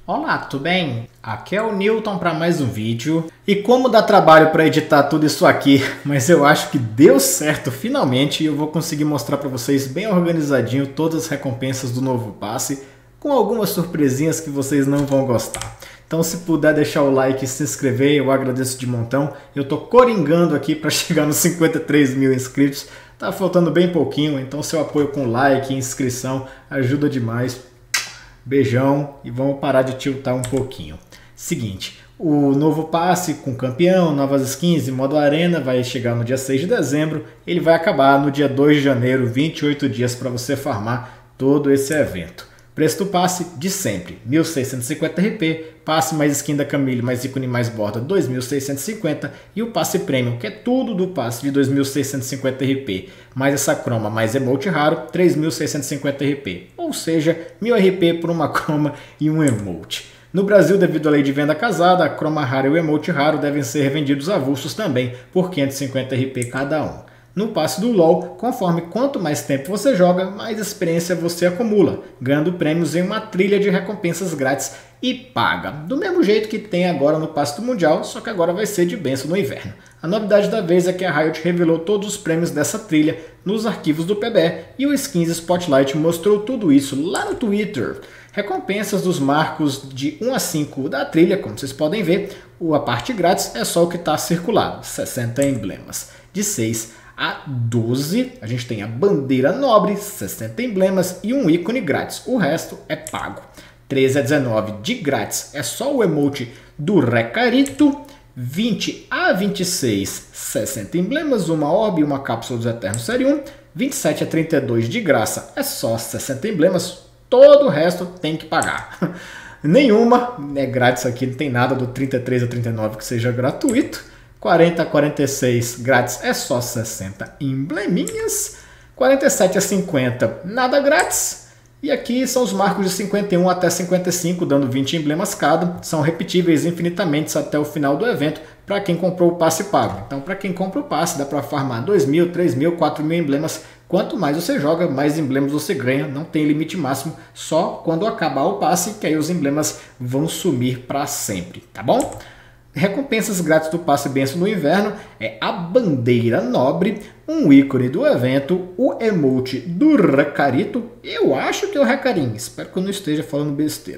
Olá, tudo bem? Aqui é o Newton para mais um vídeo. E como dá trabalho para editar tudo isso aqui, mas eu acho que deu certo finalmente e eu vou conseguir mostrar para vocês bem organizadinho todas as recompensas do novo passe, com algumas surpresinhas que vocês não vão gostar. Então se puder deixar o like e se inscrever, eu agradeço de montão. Eu tô coringando aqui para chegar nos 53 mil inscritos. Tá faltando bem pouquinho, então seu apoio com like e inscrição ajuda demais. Beijão e vamos parar de tiltar um pouquinho. Seguinte, o novo passe com campeão, novas skins e modo arena vai chegar no dia 6 de dezembro. Ele vai acabar no dia 2 de janeiro, 28 dias para você farmar todo esse evento. Preço do passe de sempre, 1.650 RP, passe mais skin da Camille, mais ícone mais borda, 2.650 e o passe premium, que é tudo do passe de 2.650 RP, mais essa croma, mais emote raro, 3.650 RP, ou seja, 1.000 RP por uma croma e um emote. No Brasil, devido à lei de venda casada, a croma rara e o emote raro devem ser revendidos avulsos também, por 550 RP cada um. No passe do LoL, conforme quanto mais tempo você joga, mais experiência você acumula, ganhando prêmios em uma trilha de recompensas grátis e paga. Do mesmo jeito que tem agora no passe do Mundial, só que agora vai ser de bênção no inverno. A novidade da vez é que a Riot revelou todos os prêmios dessa trilha nos arquivos do PBE e o Skins Spotlight mostrou tudo isso lá no Twitter. Recompensas dos marcos de 1 a 5 da trilha, como vocês podem ver, a parte grátis é só o que está circulado, 60 emblemas. De 6 a 12, a gente tem a bandeira nobre, 60 emblemas e um ícone grátis. O resto é pago. 13 a 19 de grátis é só o emote do Recarito. 20 a 26, 60 emblemas, uma orbe e uma cápsula dos Eternos Série 1. 27 a 32 de graça é só 60 emblemas. Todo o resto tem que pagar. Nenhuma é grátis aqui, não tem nada do 33 a 39 que seja gratuito. 40 a 46 grátis é só 60 embleminhas. 47 a 50 nada grátis. E aqui são os marcos de 51 até 55, dando 20 emblemas cada. São repetíveis infinitamente até o final do evento para quem comprou o passe pago. Então para quem compra o passe dá para farmar 2.000, 3.000, 4.000 emblemas. Quanto mais você joga, mais emblemas você ganha. Não tem limite máximo, só quando acabar o passe que aí os emblemas vão sumir para sempre, tá bom? Recompensas grátis do passe benção no inverno é a bandeira nobre, um ícone do evento, o emote do Recarito, eu acho que é o Recarim, espero que eu não esteja falando besteira,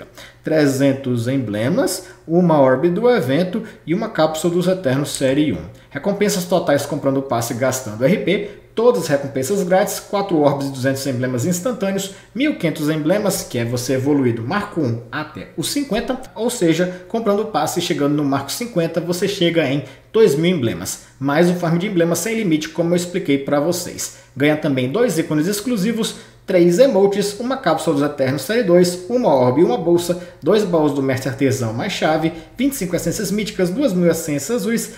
300 emblemas, uma orbe do evento e uma cápsula dos Eternos Série 1. Recompensas totais comprando o passe e gastando RP, todas as recompensas grátis, 4 orbes e 200 emblemas instantâneos, 1.500 emblemas, que é você evoluir do marco 1 até o 50, ou seja, comprando o passe e chegando no marco 50, você chega em 2.000 emblemas, mais um farm de emblemas sem limite, como eu expliquei para vocês. Ganha também 2 ícones exclusivos, 3 emotes, uma cápsula dos Eternos Série 2, uma orbe e uma bolsa, 2 baús do Mestre Artesão mais chave, 25 essências míticas, 2.000 essências azuis,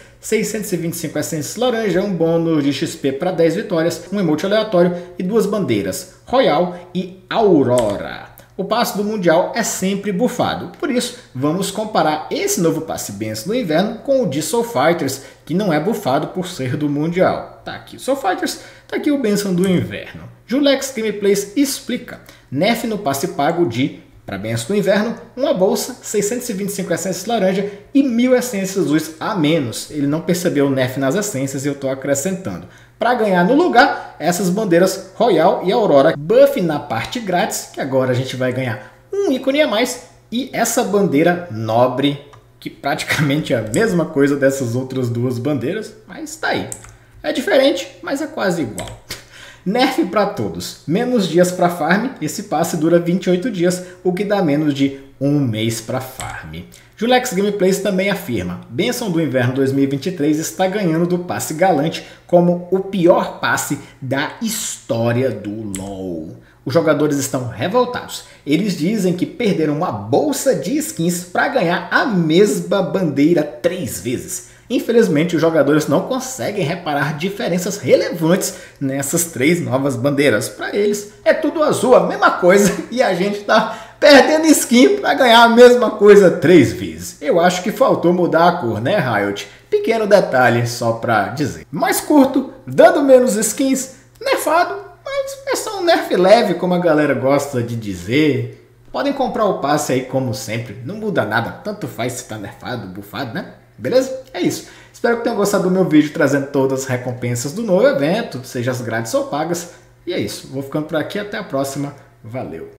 625 essências laranja, um bônus de XP para 10 vitórias, um emote aleatório e 2 bandeiras, Royal e Aurora. O passe do Mundial é sempre bufado, por isso vamos comparar esse novo passe benção no inverno com o de Soul Fighters, que não é bufado por ser do Mundial. Tá aqui o Soul Fighters, tá aqui o benção do inverno. Julex Gameplays explica, nerf no passe pago de, para benção do inverno, uma bolsa, 625 essências laranja e 1.000 essências azuis a menos. Ele não percebeu o nerf nas essências e eu estou acrescentando. Para ganhar no lugar, essas bandeiras Royal e Aurora. Buff na parte grátis, que agora a gente vai ganhar um ícone a mais. E essa bandeira nobre, que praticamente é a mesma coisa dessas outras duas bandeiras, mas tá aí. É diferente, mas é quase igual. Nerf para todos. Menos dias para farm. Esse passe dura 28 dias, o que dá menos de um mês para farm. Julex Gameplays também afirma, Benção do Inverno 2023 está ganhando do passe galante como o pior passe da história do LoL. Os jogadores estão revoltados. Eles dizem que perderam uma bolsa de skins para ganhar a mesma bandeira 3 vezes. Infelizmente, os jogadores não conseguem reparar diferenças relevantes nessas 3 novas bandeiras. Para eles, é tudo azul, a mesma coisa, e a gente está perdendo skin para ganhar a mesma coisa 3 vezes. Eu acho que faltou mudar a cor, né, Riot? Pequeno detalhe só para dizer. Mais curto, dando menos skins, nerfado, mas é só um nerf leve, como a galera gosta de dizer. Podem comprar o passe aí como sempre, não muda nada, tanto faz se tá nerfado, bufado, né? Beleza? É isso. Espero que tenham gostado do meu vídeo trazendo todas as recompensas do novo evento, seja as grátis ou pagas. E é isso, vou ficando por aqui, até a próxima, valeu!